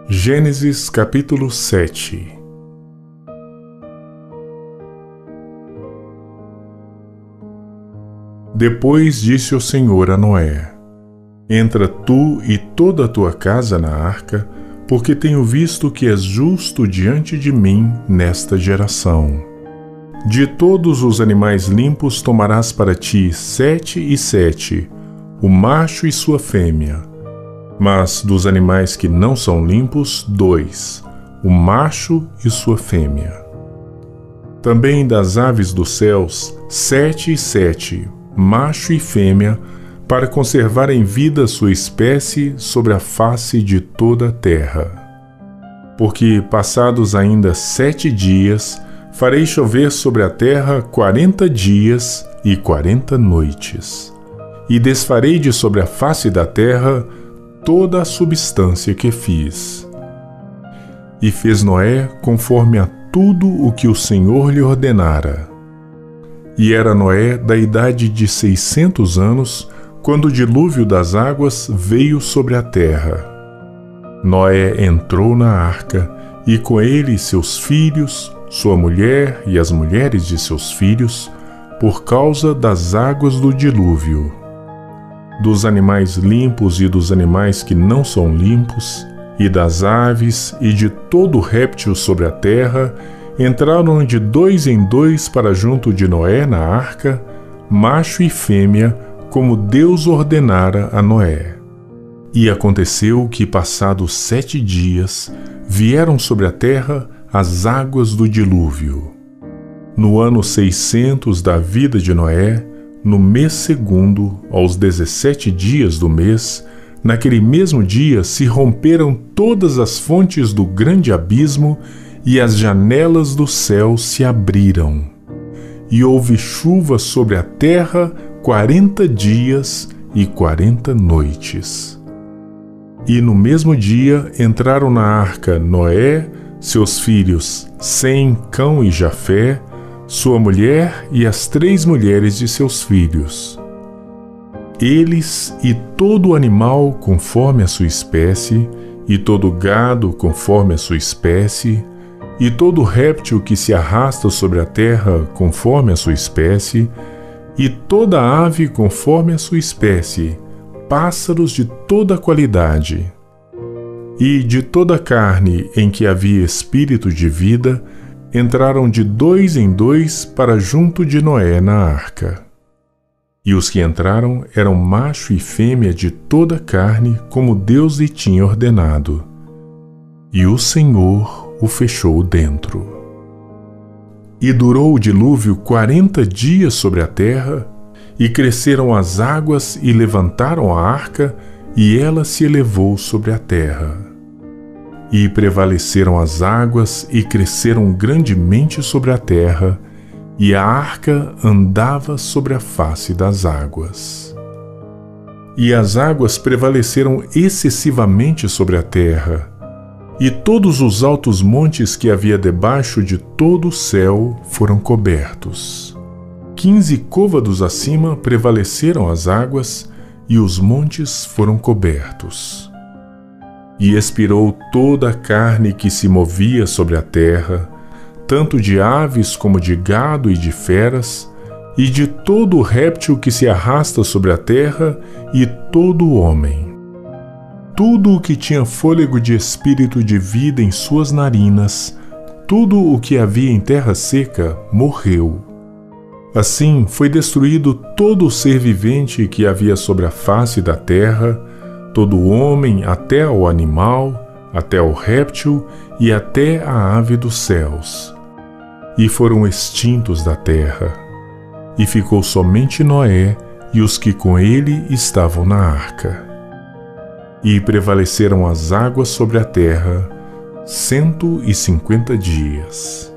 Gênesis capítulo 7. Depois disse o Senhor a Noé: Entra tu e toda a tua casa na arca, porque tenho visto que és justo diante de mim nesta geração. De todos os animais limpos tomarás para ti 7 e 7, o macho e sua fêmea. Mas dos animais que não são limpos, 2, o macho e sua fêmea. Também das aves dos céus, 7 e 7, macho e fêmea, para conservar em vida sua espécie sobre a face de toda a terra. Porque, passados ainda 7 dias, farei chover sobre a terra 40 dias e 40 noites, e desfarei de sobre a face da terra toda a substância que fiz. E fez Noé conforme a tudo o que o Senhor lhe ordenara. E era Noé da idade de 600 anos, quando o dilúvio das águas veio sobre a terra. Noé entrou na arca, e com ele seus filhos, sua mulher e as mulheres de seus filhos, por causa das águas do dilúvio. Dos animais limpos e dos animais que não são limpos, e das aves e de todo réptil sobre a terra, entraram de 2 em 2 para junto de Noé na arca, macho e fêmea, como Deus ordenara a Noé. E aconteceu que, passados 7 dias, vieram sobre a terra as águas do dilúvio. No ano 600 da vida de Noé, no mês segundo, aos 17 dias do mês, naquele mesmo dia se romperam todas as fontes do grande abismo e as janelas do céu se abriram. E houve chuva sobre a terra 40 dias e 40 noites. E no mesmo dia entraram na arca Noé, seus filhos Sem, Cão e Jafé, sua mulher e as 3 mulheres de seus filhos. Eles e todo animal conforme a sua espécie, e todo gado conforme a sua espécie, e todo réptil que se arrasta sobre a terra conforme a sua espécie, e toda ave conforme a sua espécie, pássaros de toda qualidade. E de toda carne em que havia espírito de vida, entraram de 2 em 2 para junto de Noé na arca. E os que entraram eram macho e fêmea de toda carne, como Deus lhe tinha ordenado. E o Senhor o fechou dentro. E durou o dilúvio 40 dias sobre a terra, e cresceram as águas e levantaram a arca, e ela se elevou sobre a terra. E prevaleceram as águas e cresceram grandemente sobre a terra, e a arca andava sobre a face das águas. E as águas prevaleceram excessivamente sobre a terra, e todos os altos montes que havia debaixo de todo o céu foram cobertos. 15 côvados acima prevaleceram as águas, e os montes foram cobertos. E expirou toda a carne que se movia sobre a terra, tanto de aves como de gado e de feras, e de todo réptil que se arrasta sobre a terra, e todo homem. Tudo o que tinha fôlego de espírito de vida em suas narinas, tudo o que havia em terra seca, morreu. Assim foi destruído todo o ser vivente que havia sobre a face da terra, todo o homem até ao animal, até ao réptil e até a ave dos céus. E foram extintos da terra. E ficou somente Noé e os que com ele estavam na arca. E prevaleceram as águas sobre a terra 150 dias.